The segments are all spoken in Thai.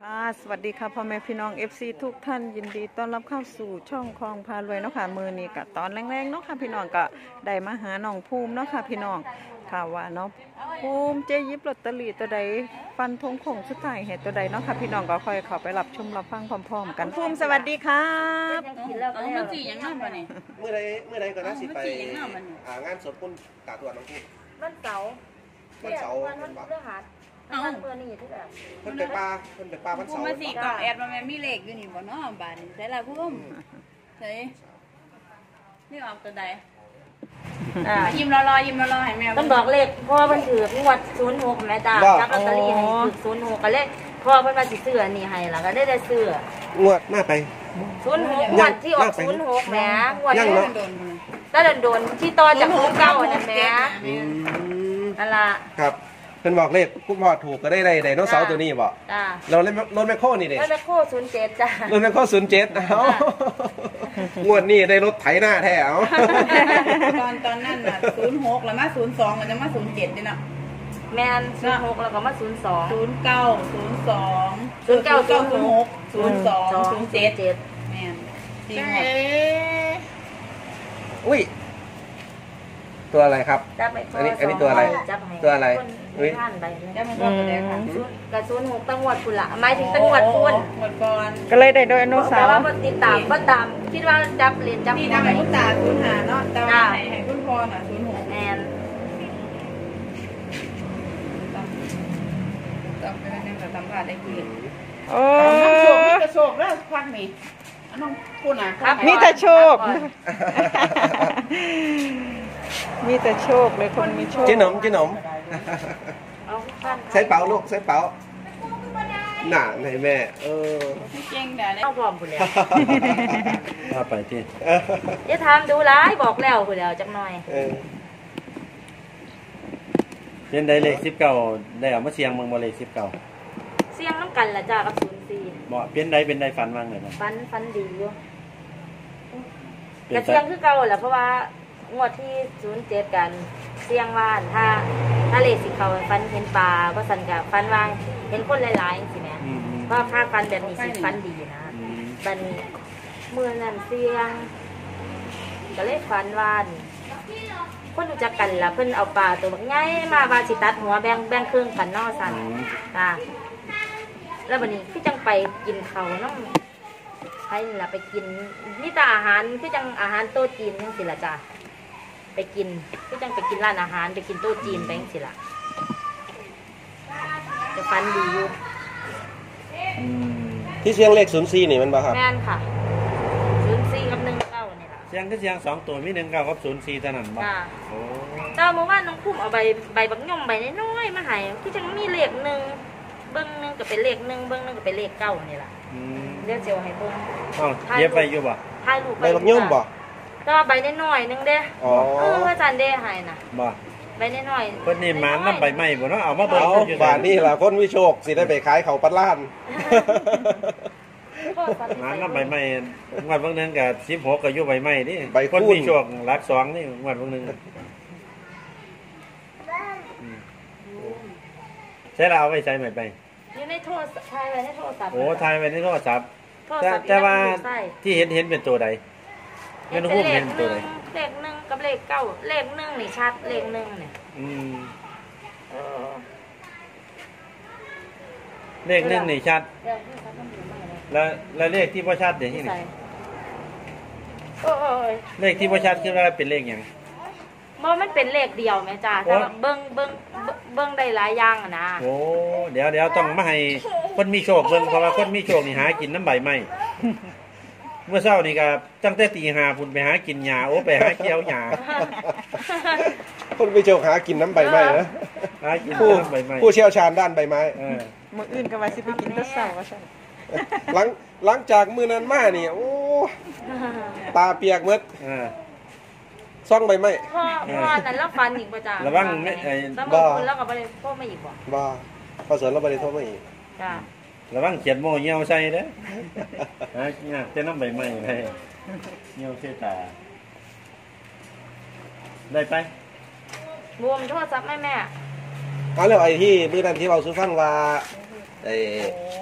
สวัสดีค่ะพ่อแม่พี่น้อง FC ทุกท่านยินดีต้อนรับเข้าสู่ช่องคลองพารวยเนาะค่ะมือนี้กับตอนแรงๆเนาะค่ะพี่น้องก็ได้มาหาน้องภูมิเนาะค่ะพี่น้องค่ะว่าน้องภูมิเจยิบลอตเตอรี่ตัวใดฟันธงของสุดท้ายเหตุตัวใดเนาะค่ะพี่น้องก็ค่อยเข้าไปรับชมรับฟังพร้อมๆกันภูมิสวัสดีครับมันจีอย่างนั้นป่ะนี่เมื่อใดก็น่าสิไปงานศพคุณตาตัวน้องภูมิวันเสาร์วันพฤหัสวันเมื่อนี่ที่แบบเพิ่นไปป่าวันเสาร์มาสี่กล่องแอดมาแม่มีเลขอยู่นี่บ่เนาะบ้านใส่ละพุ่มใส่นี่ออกตัวใดยิ้มรอให้แม่ต้องบอกเลขพ่อเพิ่นถืองวด06แม่จ้าจับลอตเตอรี่ให้ถือ06ก็เลขพ่อเพิ่นมาสิซื้อนี่ให้ล่ะก็ได้ซื้องวดหน้าไป 06งวดที่ออก06แหมงวดนี้ถ้าโดนที่ต่อจาก09นั่นแหมนั่นล่ะครับเพิ่นบอกเลขคุณพ่อถูกก็ได้ไดโนเสาร์ตัวนี้บ่จ้าเราเล่นรถแมคโครนี่เด้รถแมคโคร07จ้ารถแมคโคร07เอ้างวดนี้ได้รถไถหน้าแท้เอาตอนนั้นน่ะ06แล้วมา02ก็จะมา07นี่เนาะแม่น06แล้วก็มา02 09 02 06 02 07แม่นจริงอุ้ยตัวอะไรครับอันนี้ตัวอะไรตัวอะไรอุ้ยจับให้พ่อตัวใดค่ะกระ06ตั้งงวดคุณล่ะหมายถึงตั้งงวดคุณหมดก่อนก็เลยได้โดยอนุสาวแต่ว่าบ่ติดตามบ่ตามคิดว่าจับเหรียญจับนี่ทำให้คุณตา05เนาะแต่ว่าให้คุณพ่อน่ะ06 แม่นต้องไปนั่งสัมภาษณ์ได้คุยโอ้มีแต่โชคแล้วพักนี่น้องคุณน่ะมีแต่โชคมีแต่โชคเลยคนมีโชคจิ้นหนมใส่เป๋าลูกใส่เป๋าหนาไหนแม่เก่งแต่เอาพร้อมพุ่นแล้วพาไปที่อย่าถามดูหลายบอกแล้วพุ่นแล้วจักหน่อยเป็นได้เลข19ได้เอามาเสียงเมืองบ่เลข19 เสียงน้ำกันล่ะจ้ากับ04 บ่เป็นได้ฝันว่างเลยนะฝันดีอยู่กระเสียงคือเก่าแหละเพราะว่างวดที่07กันเสียงว่านถ้าเลขสิเขาฟันเห็นปลาก็สั่นกับฟันว่างเห็นคนหลายๆสิแม่เพราะถ้าฟันแบบนี้สิฟันดีนะบัดนี้เมื่อนั้นเสียงก็เลยฟันว่านคนรู้จักกันล่ะเพิ่นเอาปลาตัวบักใหญ่มาว่าสิตัดหัวแบ่งครึ่งกันเนาะสั่นจ้าแล้วบัดนี้คือจังไปกินข้าวนำให้ล่ะไปกินมีแต่อาหารคือจังอาหารโต๊ะจีนจังซี่ล่ะจ้าไปกินก็จังไปกินร้านอาหารไปกินโต๊ะจีนไปจังสิล่ะจะฟันดีอยู่ที่เสียงเลข04นี่มันบ่ครับแม่นค่ะ04กับ19นี่ล่ะเสียงก็เสียง2ตัวมี19กับ04เท่านั้นบ่โอ้เจ้าเมื่อวานน้องคุ้มเอาใบบักย่อมใบน้อยๆมาให้ที่จังมีเลข1เบิ่ง1ก็เป็นเลข1เบิ่ง1ก็เป็นเลข9นี่ล่ะเดี๋ยวสิเอาให้เบิ่งเย็บไปอยู่บ่ถ่ายรูปใบบักย่อมบ่ก็ใบน้อยๆนึงเด้อาจารย์เด้ให้น่ะบ่ใบน้อยๆเพิ่นนี่หมานนำใบไม้บ่เนาะเอามาเบิ่งอยู่บ้านนี่ล่ะคนมีโชคสิได้ไปขายเขาปัดล้านหมานนำใบไม้งวดบางนึงก็16ก็อยู่ใบไม้นี่คนมีโชคหลัก2นี่งวดบางนึงใช่เราเอาไว้ใช้ใหม่ไปอยู่ในโทรศัพท์ถ่ายไว้ในโทรศัพท์โอ้ถ่ายไว้ในโทรศัพท์แต่ว่าที่เห็นเป็นตัวใดเป็นรูปเห็นตัวใดเลข1กับเลข9เลข1นี่ชัดเลข1เนี่ยเลข1นี่ชัดแล้วเลขที่บ่ชัดเดี๋ยวนี้นี่เลขที่บ่ชัดคือว่าเป็นเลขหยังบ่มันเป็นเลขเดียวแม่จ้าแต่เบิ่งได้หลายอย่างอ่ะนะโอ้เดี๋ยวต้องมาให้คนมีโชคเบิ่งเพราะว่าคนมีโชคนี่หากินน้ำใบไม้เมื่อเช้านี่ก็ตั้งแต่ตี 5พุ่นไปหากินหญ้าโอ้ไปหาเกี่ยวหญ้าคนมีโชคหากินน้ำใบไม้นะหากินน้ำใบไม้ผู้เชี่ยวชาญด้านใบไม้มื้ออื่นก็ว่าสิไปกินแต่เช้าว่าซั่นหลังจากมื้อนั้นมานี่โอ้ตาเปียกหมดซ่องใบไม้พ่อนั้นแล้วฟันอีกบ่จ้าระวังบ่แล้วก็บ่ได้โทรมาอีกบ่พอสวนเราบ่ได้โทรมาอีกจ้าระวังเขียนโม่เหี่ยวใส่เด้อเนี่ยเต้นน้ำใบไม้ให้เหี่ยวเสียตาได้ไปรวมโทรศัพท์แม่เอาแล้วไอ้ที่มื้อนั้นที่เราซื้อฟังว่า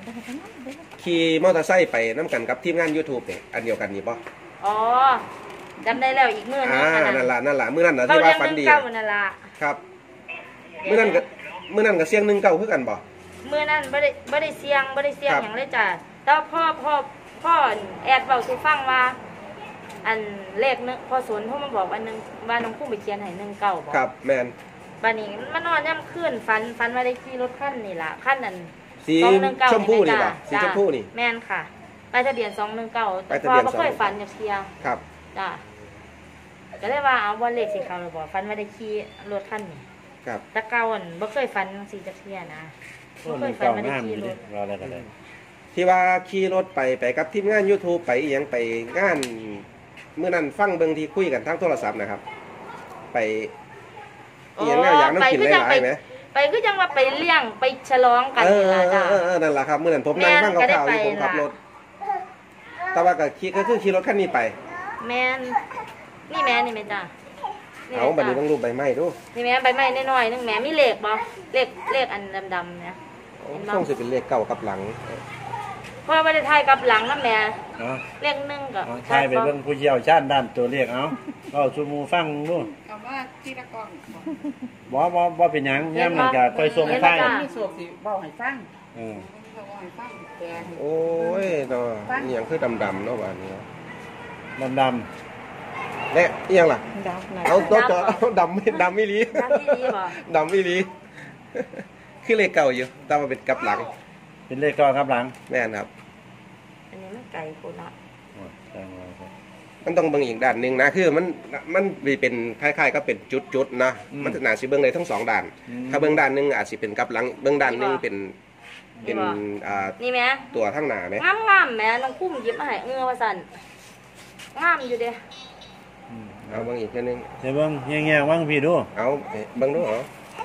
ขี่มอเตอร์ไซค์ไปน้ำกันกับทีมงาน YouTube เนี่ยอันเดียวกันนี่ป่ะอ๋อจำได้แล้วอีกมื้อนึงนั่นล่ะมื้อนั้นน่ะที่ว่าฝันดีเก้านั่นล่ะครับมื้อนั้นก็เสียง19คือกันบ่มื้อนั้นบ่ได้เสียงหยังเลยจ้ะแต่พ่อแอดเว้าสิฟังว่า อันเลขนึงพ่อสนพ่อมาบอกว่านึงว่าน้องพุ่มไปเขียนให้19บ่ครับแม่นบัดนี้มันนอนย่ำคืนฝันว่าได้ขี่รถคันนี่ล่ะคันนั้นสีชมพูนี่ป่ะสีชมพูนี่แม่นค่ะป้ายทะเบียน219แต่พ่อบ่เคยฝันจักเที่ยครับจ้ะก็เลยว่าเอาบ่เลขสิเข้าหรือบ่ฝันว่าได้ขี่รถคันนี้ครับแต่เก่าอั่นบ่เคยฝันจังซี่จักเที่ยนะบ่เคยฝันว่าได้ขี่รถรออะไรกันเลยที่ว่าขี่รถไปกับทีมงาน YouTube ไปอีหยังไปงานมื้อนั้นฟังเบิ่งที่คุยกันทางโทรศัพท์นะครับ ไปอีหยังแนวอย่างน้ำกินหลายๆไหมไปคือจังว่าไปเลี้ยงไปฉลองกันนี่ล่ะจ้ะนั่นแหละครับมื้อนั้นผมนั่งฟังข่าวๆอยู่ผมขับรถแต่ว่าก็ขี่รถคันนี้ไปแม่นนี่แม่นี่แม่จ้ะเอาบัดนี้ต้องรูปใบไม้ดูนี่แม่ใบไม้น้อยๆนึงแม่มีเลขบ่เลขอันดำๆเนี่ยต้องสิเป็นเลขเก่ากับหลังเพราะว่าบ่ได้ถ่ายกับหลังนะแม่เอาเลขนึงก็ใช่ไปเบิ่งผู้เชี่ยวชาญด้านตัวเลขเอาเอาชูมูฟังดูเอามาทีละกล่องบ่เป็นหยังย่ำนั่นก็ค่อยส่งท้ายมีโศกสิเว้าให้ฟังเออเว้าให้ฟังแกให้โอ้ยเนาะอีหยังคือดำๆเนาะว่านี้ดำและอีหยังล่ะดับไหนเอาดำไม่ลีดำที่ดีบ่ดำไม่ลีคือเลขเก่าอยู่แต่ว่าเป็นกับหลังๆเป็นเลขก้อนครับหลังแม่นครับอันนี้มันไก่พุ่นละโอ้ยแจ้งมาครับมันต้องเบิ่งอีกด้านหนึงนะคือมันเป็นคล้ายๆก็เป็นจุดๆนะมันน่าสิเบิ่งได้ทั้งสองด้าน ถ้าเบิ่งด้านหนึงอาจสิเป็นกับหลังเบิ่งด้านหนึงเป็นนี่แม่ตัวทั้งหน้าไหมงามๆแม่น้องพุ่มหยิบมาให้ว่าซั่นงามอยู่เด้เอาเบิ่งอีกนิดนึงเดี๋ยวเบิ่งแง่ๆว่างพี่ดูเอาเบิ่งดูเหรอ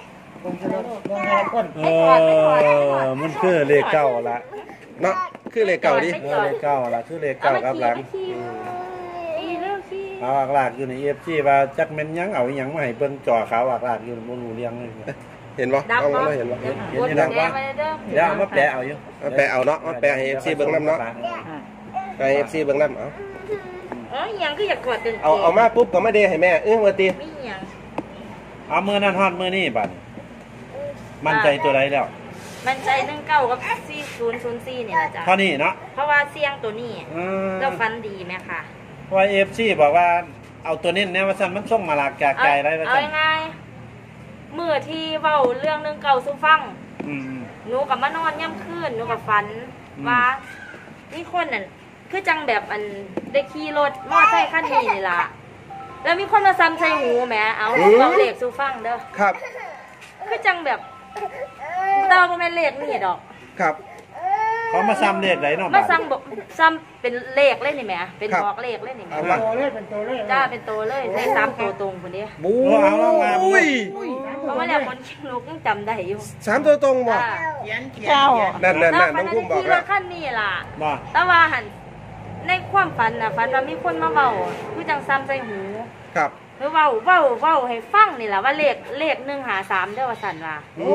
มันคือเลขเก้าละเนาะคือเลขเก่าดิเลขเก้าละคือเลขเก้าครับหลังเรื่องที่เอาอักลากอยู่ใน FC ว่าจักแม่นหยังเอาอีหยังมาให้เบิ่งจอขาวอักลากอยู่บ่รู้เรื่องเลยเห็นบ่ดับเอาบ่มาเห็นบ่กดแชร์ไปเด้อเดี๋ยวเอามาแปะเอาอยู่เอาแปะเอาเนาะเอาแปะให้ FC เบิ่งนำเนาะให้ FC เบิ่งนำเอาหยังคืออยากกอดกันเอามาปุ๊บก็มาเดให้แม่ว่าติมีหยังเอามือนั่นฮอดมือนี่บัดมั่นใจตัวใดแล้วมันใจ19กับ4004นี่ล่ะจ้ะเท่านี้เนาะเพราะว่าเสียงตัวนี้แล้วฟันดีแม่ค่ะเพราะว่า FC บอกว่าเอาตัวนี้แนวว่าซั่นมันส่งมาหลากจากใจได้ว่าเอาซั่นง่ายๆมื้อที่เว้าเรื่อง19สู่ฟังอืมหนูกับมานอนย่ำคืนหนูกับฝันว่านี่คนนั่นคือจังแบบอันได้ขี่รถมอไซค์คันนี้นี่ล่ะแล้วมีคนมาซ้ำใส่หูแหมเอาเอาเลขสู่ฟังเด้อครับคือจังแบบเดาบ่แม่นเลขนี่ดอกครับเขามาซ้ำเลขไหนเนาะมาบัดซ้ำเป็นเลขเลยนี่แหมเป็นบอกเลขเลยนี่แหมเอามาจ้าเป็นตัวเลยได้3ตัวตรงพุ่นเด้บูเอาลองมาบุ้ยเพราะว่าแล้วคนขี้ลูกยังจำได้อยู่ 3ตัวตรงบ่จ้าเจ้านั่นแล้วน้ฝัอน งว่ากุ้มได้บอกขี่รแล้วถคันนี้ล่ะบ่แต่ว่าหันในความฝันน่ะฝันว่ามีคนมาเว้าคือจังซ้ำใส่หูครับหรือเว้าให้ฟังนี่แหละว่าเลข153เด้อว่าซั่นว่า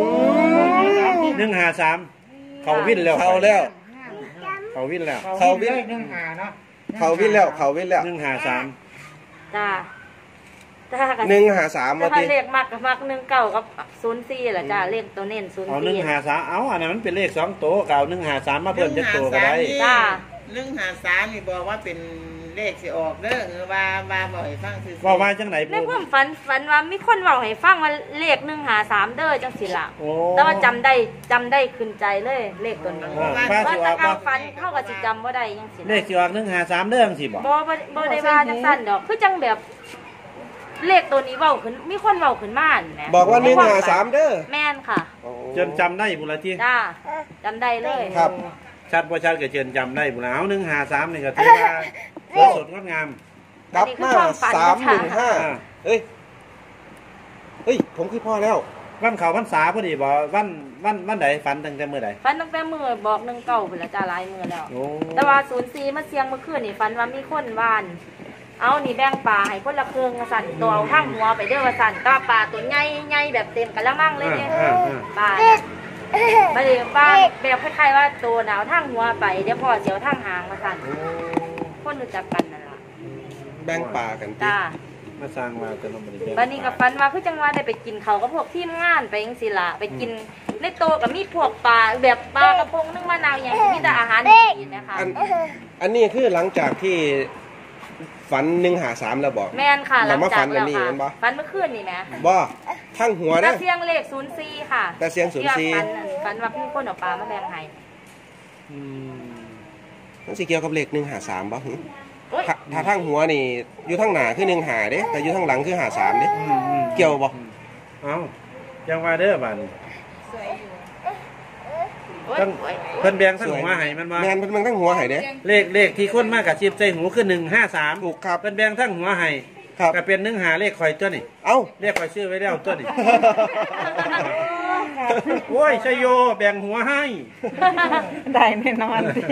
153เขาวินแล้วเขาแล้วเขาวินแล้วเขาวินเขาวินแล้วเขาวินแล้ว 153 จ้าจ้ากัน 153ว่าถ้าติเลขมัก19กับ04ล่ะจ้าเลขตัวเน้นเอา 04 153เอาอันนั้นมันเป็นเลข2ตัวเก่า153มาเพิ่มจักตัวก็ได้จ้า 153นี่บอกว่าเป็นเลขสิออกเด้อหรือว่าบอกให้ฟังซื่อๆว่าจังไหนในปู่ความฝันว่ามีคนเว้าให้ฟังว่าเลข153เด้อจังสิล่ะโอ้แต่ว่าจำได้ขึ้นใจเลยเลขตัวนี้ฟ้าว่าสิอถ้าอกเอาบ่ฝันเท่ากับสิจำบ่ได้จังสิเลขสิออก153เด้อจังซี่บ่บ่ได้ว่าจังซั่นดอกคือจังแบบเลขตัวนี้เว้าขึ้นมีคนเว้าขึ้นมาแหมบอกว่า153เด้อแม่นค่ะจนจำได้พุ่นละทีจ้าจำได้เลยครับชัดบ่ชัดก็เจนจำได้พุ่นละเอา153นี่ก็ถือว่าสดงดงามกลับมา315เฮ้ยผมคือพ่อแล้ววันเขาพรรษาพอดีบ่วันใดฝันตั้งแต่มื้อใดฝันตั้งแต่มื้อบอก19พุ่นละจ้าหลายมื้อแล้วโอ้แต่ว่า04มาเสียงเมื่อคืนนี่ฝันว่ามีคนว่านเอานี่แบ่งปลาให้คนละครึ่งว่าซั่นตัวเอาทางหัวไปเด้อว่าซั่นก็ปลาตัวใหญ่ๆแบบเต็มกะละมังเลยเด้ปลาบัดนี้ป้าแบบคล้ายๆว่าตัวหนาวทางหัวไปเดี๋ยวพ่อเสียวทางหางมาสั่นคนรู้จักกันนั่นล่ะแบ่งป่ากันติจ้ามาสร้างมาแต่เราไม่ได้บัดนี้กับฟันว่าคือจังว่าได้ไปกินเขาวกับพวกทีมงานไปจังซี่ล่ะไปกินในโตะก็มีพวกปลาแบบปลากระพงนึ่งมะนาวอย่างมีแต่อาหารดีๆนะคะอันนี้คือหลังจากที่ฝัน153แล้วบอกแม่นค่ะหลังจากเรามาฝันอัแล้นวนี้ค่ะเห็นบ่ฟันเมื่อคืนนี่แหมบ่ทั้งหัวแต่นะเสียงเลข04ค่ะแต่เสียง04 ที่ว่าฟันว่าพี่คนเอาปลามาแบ่งให้มันสิเกี่ยวกับเลข153บ่หึโอ๊ยถ้าทั้งหัวนี่อยู่ทั้งหน้าคือ15เด้แต่อยู่ทั้งหลังคือ53เด้เกี่ยวบ่เอ้ายังว่าเด้อบ้านโอ๊ยทั้งโอ๊ยเพิ่นแบ่งทั้งหัวให้มันว่าแม่นเพิ่นเบิ่งทั้งหัวให้เด้เลขที่คนมากกับชิบใจหูคือ153 ถูกครับเพิ่นแบ่งทั้งหัวให้ครับก็เป็น1 5เลขข่อยตัวนี่เอ้าเลขข่อยชื่อไว้แล้วตัวนี่ โอ้ยชัยโยแบ่งหัวให้ได้แน่นอนสิ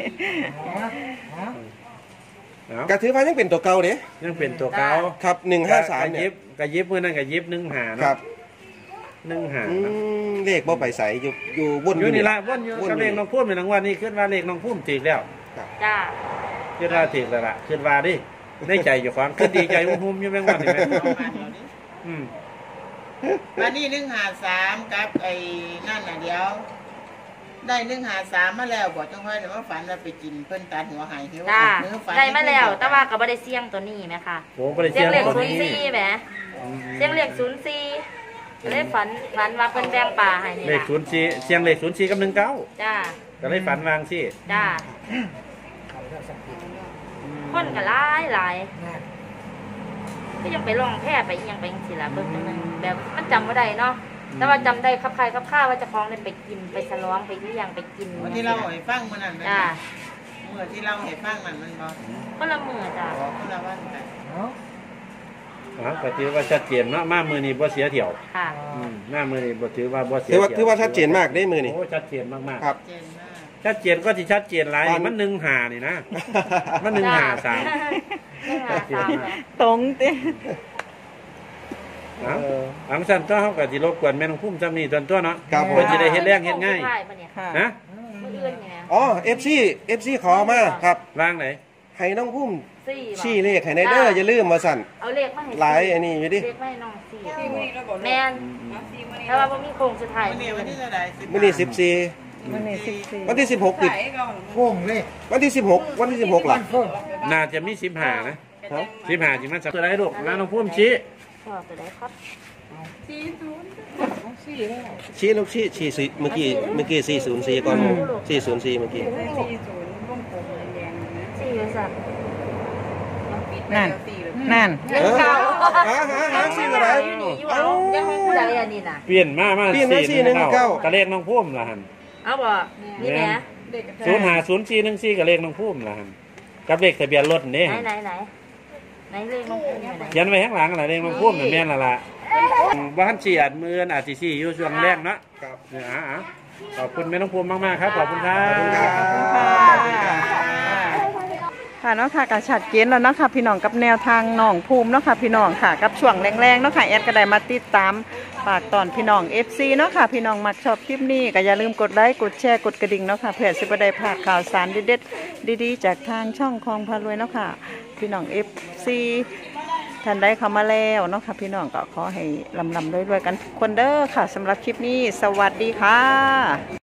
เอ้าก็ถือว่ายังเป็นตัวเก่าเด้ยังเป็นตัวเก่าครับ153เนี่ยกะยิบมื้อนั้นกะยิบ1 5 ครับ 1 เลขบ่ไปใส่อยู่วน 5อยู่นี่ละวนอยู่กับเลขน้องพุ่มในรางวัลนี้คิดว่าเลขน้องพุ่มถูกแล้วจ้าคิดว่าถูกแล้วล่ะคิดว่าดิในใจอยู่ฟังคือดีใจหุ่มๆอยู่แม่งวันนี่แม่อืมวันนี้153กับไอ้นั่นน่ะเดี๋ยว ได้153มาแล้วบอกจังค่อยเดี๋ยวมาฝันว่าไปกินเพิ่นตัดหัวหายหิวจ้าเนื้อฝันได้มาแล้ว แต่ว่าก็บ่ได้เสี่ยงตัวนี้ไหมคะโหบ่ได้เสีเสียยงงเลขตัวนี้ 04แหมเสียงเลข04ก็เลยฝันว่าเพิ่นแบ่งปลาให้นี่เลขล่ะ 04เสียงเลข04กับ19 จ้าก็เลยฝันวางสิจ้าคนก็หลายก็ยังไปลองแพร่ไปยังไปจังซี่ล่ะเบิ่งจังนึงแบบมันจำบ่ได้เนาะแต่ว่าจำได้ครับใครครับข้าว่าเจะคล้าของได้ไปกินไปฉลองไปที่ยังไปกินวันที่เราให้ฟังมื้อนั้นจ้าเมื่อที่เราให้ฟังนั่นมันบ่คนละมือจ้าบอกคนละวันกันก็ถือว่าชัดเจนเนาะมามือนี้บ่เสียเที่ยวค่ะหน้ามือนี้บ่ถือว่าบ่เสียถือว่าชัดเจนมากได้มือนี่โอ้ชัดเจนมากครับเจนมากๆชัดเจนก็สิชัดเจนหลายตอนมัน1 5นี่นะมัน1 5 3 153นะตรงติอังสันก็เฮาก็สิรบกวนแม่น้องพุ่มจำนี่ตัวเนาะครับผมเพิ่นสิได้เฮ็ดแรงเฮ็ดง่ายค่ะฮะมื้ออื่นนี่นะอ๋อ FC ขอมาครับวางไหนให้น้องพุ่มสี่ชี้เลขให้ในเด้ออย่าลืมมาสั่นเอาเลขมาให้หลายอันนี้อยู่ดิเลขมาให้น้องสี่แม่นแต่ว่าบ่มีโครงสุดท้ายวันนี้วันที่เท่าไหร่มื้อนี้14 มื้อนี้วันที่16ติดวันที่16วันที่16ล่ะน่าจะมี15นะฮะ 15สิมันสักตัวได้ลูกมาน้องพุ่มชี้ชอบตัวใดครับชี้ลูกชี้สิเมื่อกี้404ก่อน404เมื่อกี้สี่สัตว์นั่นนั่นเออหาสิอะไรอยู่นี่อยู่เอายังของผู้ใดอันนี้น่ะเปลี่ยนมาเปลี่ยนมา419 กะเลขน้องพุ่มล่ะหั่นเอาบ่นี่แหละ 050414กะเลขน้องพุ่มล่ะหั่นกับเลขทะเบียนรถนี่ไหนเลขน้องผู้อยู่ไหนเขียนไว้ข้างหลังอะไรเลขน้องพุ่มน่ะแม่นล่ะบ้านสิอาจมื้ออาจสิสิอยู่ช่วงแรกเนาะครับขอบคุณแม่น้องพุ่มมากๆครับขอบคุณครับค่ะเนาะค่ะกับชัดเจนแล้วเนาะค่ะพี่น้องกับแนวทางน้องภูมิเนาะค่ะพี่น้องค่ะกับช่วงแรงๆเนาะค่ะแอดก็ได้มาติดตามฝากตอนพี่น้อง FC เนาะค่ะพี่น้องมักชอบคลิปนี้ก็อย่าลืมกดไลค์กดแชร์กดกระดิ่งเนาะค่ะเพื่อสิบ่ได้พลาดข่าวสารเด็ดๆดีๆจากทางช่องคลองพารวยเนาะค่ะพี่น้อง FC ท่านได้เข้ามาแล้วเนาะค่ะพี่น้องก็ขอให้ลำๆรวยๆกันทุกคนเด้อค่ะสำหรับคลิปนี้สวัสดีค่ะ